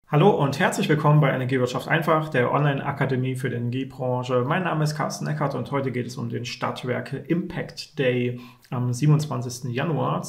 Hallo und herzlich willkommen bei Energiewirtschaft einfach, der Online-Akademie für die Energiebranche. Mein Name ist Carsten Eckert und heute geht es um den Stadtwerke Impact Day am 27. Januar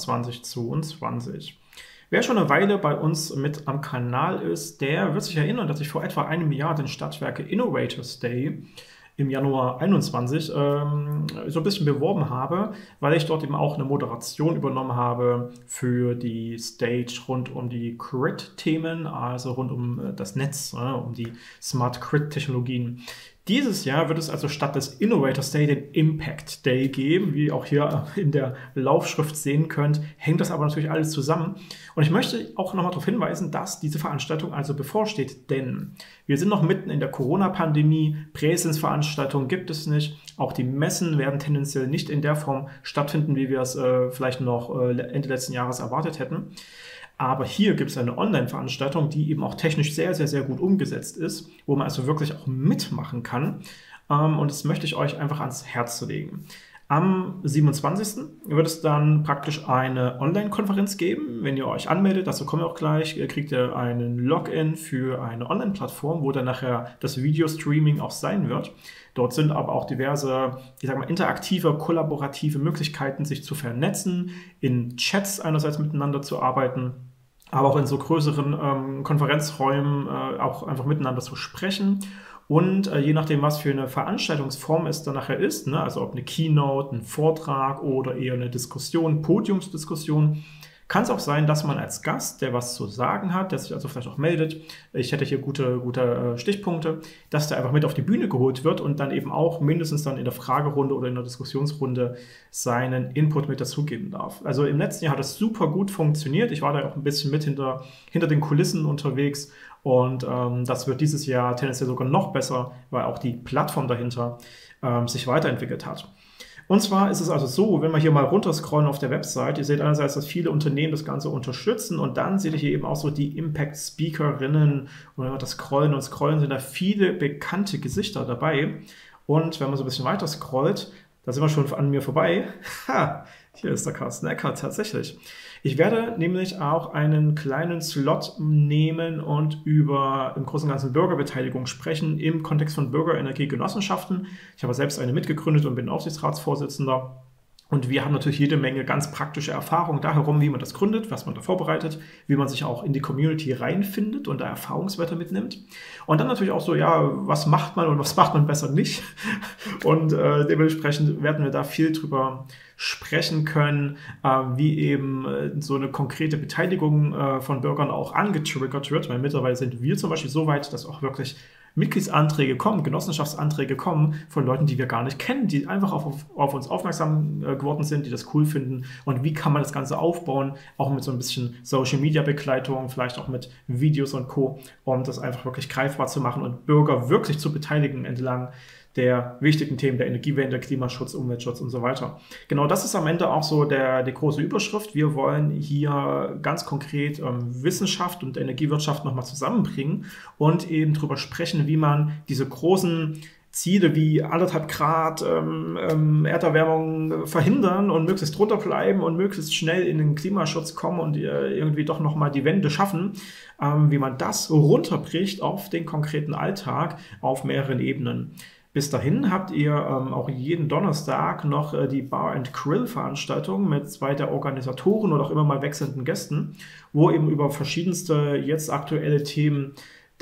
2022. Wer schon eine Weile bei uns mit am Kanal ist, der wird sich erinnern, dass ich vor etwa einem Jahr den Stadtwerke Innovators Day im Januar 21 so ein bisschen beworben habe, weil ich dort eben auch eine Moderation übernommen habe für die Stage rund um die Grid-Themen, also rund um das Netz, um die Smart Grid-Technologien. Dieses Jahr wird es also statt des Innovators Day den Impact Day geben, wie ihr auch hier in der Laufschrift sehen könnt, hängt das aber natürlich alles zusammen. Und ich möchte auch nochmal darauf hinweisen, dass diese Veranstaltung also bevorsteht, denn wir sind noch mitten in der Corona-Pandemie, Präsenzveranstaltungen gibt es nicht, auch die Messen werden tendenziell nicht in der Form stattfinden, wie wir es vielleicht noch Ende letzten Jahres erwartet hätten. Aber hier gibt es eine Online-Veranstaltung, die eben auch technisch sehr, sehr, sehr gut umgesetzt ist, wo man also wirklich auch mitmachen kann. Und das möchte ich euch einfach ans Herz legen. Am 27. wird es dann praktisch eine Online-Konferenz geben. Wenn ihr euch anmeldet, dazu kommen wir auch gleich, kriegt ihr einen Login für eine Online-Plattform, wo dann nachher das Video-Streaming auch sein wird. Dort sind aber auch diverse, ich sag mal, interaktive, kollaborative Möglichkeiten, sich zu vernetzen, in Chats einerseits miteinander zu arbeiten, aber auch in so größeren Konferenzräumen auch einfach miteinander zu sprechen. Und je nachdem, was für eine Veranstaltungsform es dann nachher ist, ne, also ob eine Keynote, ein Vortrag oder eher eine Diskussion, Podiumsdiskussion, kann es auch sein, dass man als Gast, der was zu sagen hat, der sich also vielleicht auch meldet, ich hätte hier gute Stichpunkte, dass der einfach mit auf die Bühne geholt wird und dann eben auch mindestens dann in der Fragerunde oder in der Diskussionsrunde seinen Input mit dazugeben darf. Also im letzten Jahr hat das super gut funktioniert. Ich war da auch ein bisschen mit hinter den Kulissen unterwegs und das wird dieses Jahr tendenziell sogar noch besser, weil auch die Plattform dahinter sich weiterentwickert hat. Und zwar ist es also so, wenn wir hier mal runterscrollen auf der Website, ihr seht einerseits, dass viele Unternehmen das Ganze unterstützen und dann seht ihr hier eben auch so die Impact-Speakerinnen und wenn wir das scrollen und scrollen, sind da viele bekannte Gesichter dabei. Und wenn man so ein bisschen weiter scrollt, da sind wir schon an mir vorbei. Ha, hier ist der Carsten Eckert tatsächlich. Ich werde nämlich auch einen kleinen Slot nehmen und über im Großen und Ganzen Bürgerbeteiligung sprechen im Kontext von Bürgerenergiegenossenschaften. Ich habe selbst eine mitgegründet und bin Aufsichtsratsvorsitzender. Und wir haben natürlich jede Menge ganz praktische Erfahrungen da herum, wie man das gründet, was man da vorbereitet, wie man sich auch in die Community reinfindet und da Erfahrungswerte mitnimmt. Und dann natürlich auch so, ja, was macht man und was macht man besser nicht. Und dementsprechend werden wir da viel drüber sprechen können, wie eben so eine konkrete Beteiligung von Bürgern auch angetriggert wird, weil mittlerweile sind wir zum Beispiel so weit, dass auch wirklich Mitgliedsanträge kommen, Genossenschaftsanträge kommen von Leuten, die wir gar nicht kennen, die einfach auf uns aufmerksam geworden sind, die das cool finden. Und wie kann man das Ganze aufbauen, auch mit so ein bisschen Social-Media-Begleitung, vielleicht auch mit Videos und Co., um das einfach wirklich greifbar zu machen und Bürger wirklich zu beteiligen entlang der wichtigen Themen der Energiewende, Klimaschutz, Umweltschutz und so weiter. Genau das ist am Ende auch so die große Überschrift. Wir wollen hier ganz konkret Wissenschaft und Energiewirtschaft nochmal zusammenbringen und eben darüber sprechen, wie man diese großen Ziele wie 1,5 Grad Erderwärmung verhindern und möglichst drunter bleiben und möglichst schnell in den Klimaschutz kommen und irgendwie doch nochmal die Wende schaffen, wie man das runterbricht auf den konkreten Alltag auf mehreren Ebenen. Bis dahin habt ihr auch jeden Donnerstag noch die Bar and Grill Veranstaltung mit 2 der Organisatoren oder auch immer mal wechselnden Gästen, wo eben über verschiedenste jetzt aktuelle Themen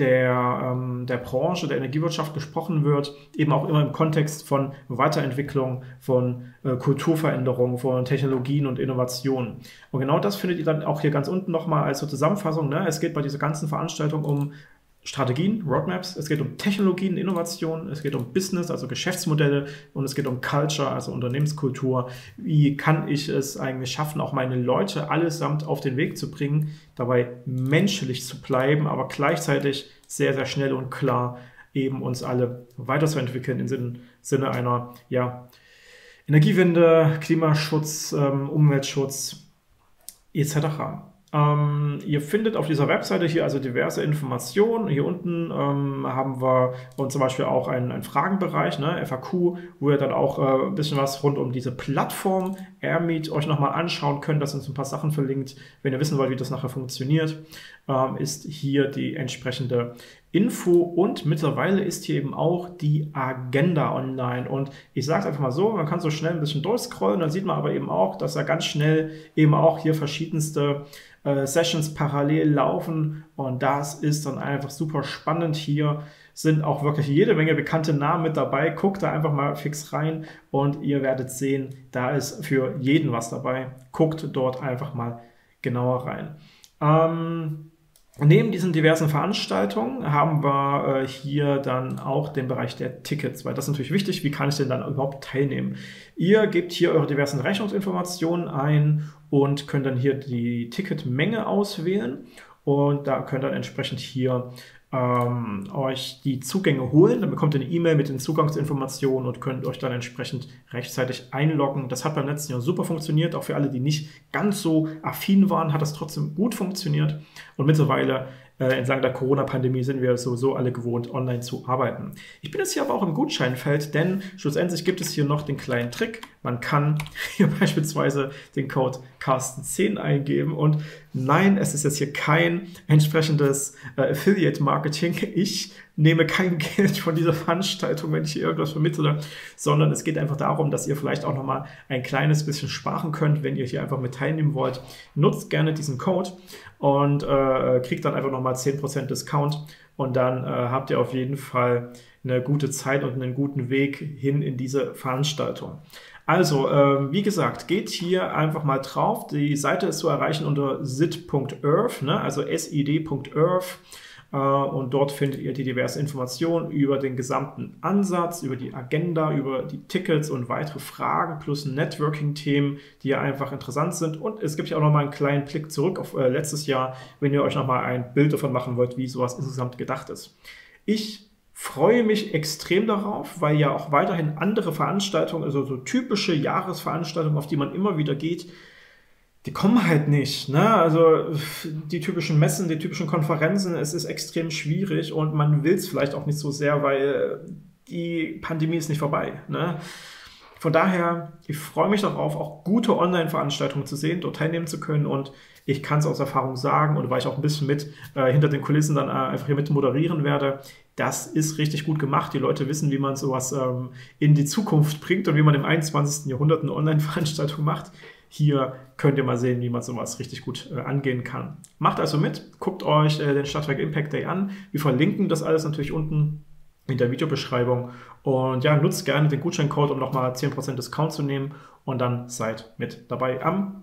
der Branche, der Energiewirtschaft gesprochen wird, eben auch immer im Kontext von Weiterentwicklung, von Kulturveränderung, von Technologien und Innovationen. Und genau das findet ihr dann auch hier ganz unten nochmal als so Zusammenfassung. Ne? Es geht bei dieser ganzen Veranstaltung um Strategien, Roadmaps, es geht um Technologien, Innovationen, es geht um Business, also Geschäftsmodelle und es geht um Culture, also Unternehmenskultur. Wie kann ich es eigentlich schaffen, auch meine Leute allesamt auf den Weg zu bringen, dabei menschlich zu bleiben, aber gleichzeitig sehr, sehr schnell und klar eben uns alle weiterzuentwickeln im Sinne einer Energiewende, Klimaschutz, Umweltschutz etc. Ihr findet auf dieser Webseite hier also diverse Informationen. Hier unten haben wir und zum Beispiel auch einen Fragenbereich, ne, FAQ, wo ihr dann auch ein bisschen was rund um diese Plattform Airmeet euch nochmal anschauen könnt. Da sind so ein paar Sachen verlinkt. Wenn ihr wissen wollt, wie das nachher funktioniert, ist hier die entsprechende Info. Und mittlerweile ist hier eben auch die Agenda online. Und ich sage es einfach mal so, man kann so schnell ein bisschen durchscrollen, dann sieht man aber eben auch, dass da ganz schnell eben auch hier verschiedenste Sessions parallel laufen. Und das ist dann einfach super spannend. Hier sind auch wirklich jede Menge bekannte Namen mit dabei. Guckt da einfach mal fix rein und ihr werdet sehen, da ist für jeden was dabei. Guckt dort einfach mal genauer rein. Neben diesen diversen Veranstaltungen haben wir hier dann auch den Bereich der Tickets, weil das ist natürlich wichtig, wie kann ich denn dann überhaupt teilnehmen? Ihr gebt hier eure diversen Rechnungsinformationen ein und könnt dann hier die Ticketmenge auswählen und da könnt ihr dann entsprechend hier euch die Zugänge holen. Dann bekommt ihr eine E-Mail mit den Zugangsinformationen und könnt euch dann entsprechend rechtzeitig einloggen. Das hat beim letzten Jahr super funktioniert. Auch für alle, die nicht ganz so affin waren, hat das trotzdem gut funktioniert. Und mittlerweile entlang der Corona-Pandemie sind wir sowieso alle gewohnt, online zu arbeiten. Ich bin jetzt hier aber auch im Gutscheinfeld, denn schlussendlich gibt es hier noch den kleinen Trick. Man kann hier beispielsweise den Code Carsten10 eingeben und nein, es ist jetzt hier kein entsprechendes Affiliate-Marketing. Ich nehme kein Geld von dieser Veranstaltung, wenn ich hier irgendwas vermittle, sondern es geht einfach darum, dass ihr vielleicht auch nochmal ein kleines bisschen sparen könnt, wenn ihr hier einfach mit teilnehmen wollt. Nutzt gerne diesen Code und kriegt dann einfach nochmal 10% Discount und dann habt ihr auf jeden Fall eine gute Zeit und einen guten Weg hin in diese Veranstaltung. Also, wie gesagt, geht hier einfach mal drauf. Die Seite ist zu erreichen unter sid.earth, ne? Also sid.earth. Und dort findet ihr die diversen Informationen über den gesamten Ansatz, über die Agenda, über die Tickets und weitere Fragen plus Networking-Themen, die ja einfach interessant sind. Und es gibt ja auch nochmal einen kleinen Blick zurück auf letztes Jahr, wenn ihr euch nochmal ein Bild davon machen wollt, wie sowas insgesamt gedacht ist. Ich freue mich extrem darauf, weil ja auch weiterhin andere Veranstaltungen, also so typische Jahresveranstaltungen, auf die man immer wieder geht, die kommen halt nicht. Ne? Also die typischen Messen, die typischen Konferenzen, es ist extrem schwierig und man will es vielleicht auch nicht so sehr, weil die Pandemie ist nicht vorbei. Ne? Von daher, ich freue mich darauf, auch gute Online-Veranstaltungen zu sehen, dort teilnehmen zu können und ich kann es aus Erfahrung sagen und weil ich auch ein bisschen mit hinter den Kulissen dann einfach hier mit moderieren werde, das ist richtig gut gemacht. Die Leute wissen, wie man sowas in die Zukunft bringt und wie man im 21. Jahrhundert eine Online-Veranstaltung macht. Hier könnt ihr mal sehen, wie man sowas richtig gut angehen kann. Macht also mit, guckt euch den Stadtwerke Impact Day an. Wir verlinken das alles natürlich unten in der Videobeschreibung. Und ja, nutzt gerne den Gutscheincode, um nochmal 10% Discount zu nehmen. Und dann seid mit dabei am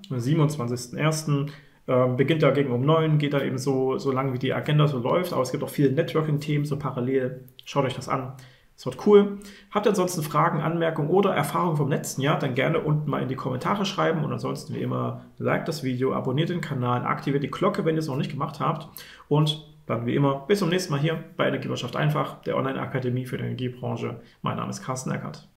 27.01. Beginnt ja gegen um 9, geht da eben so lange, wie die Agenda so läuft. Aber es gibt auch viele Networking-Themen so parallel. Schaut euch das an. Es wird cool. Habt ihr ansonsten Fragen, Anmerkungen oder Erfahrungen vom letzten Jahr, dann gerne unten mal in die Kommentare schreiben und ansonsten wie immer, liked das Video, abonniert den Kanal, aktiviert die Glocke, wenn ihr es noch nicht gemacht habt und dann wie immer bis zum nächsten Mal hier bei Energiewirtschaft einfach, der Online-Akademie für die Energiebranche. Mein Name ist Carsten Eckert.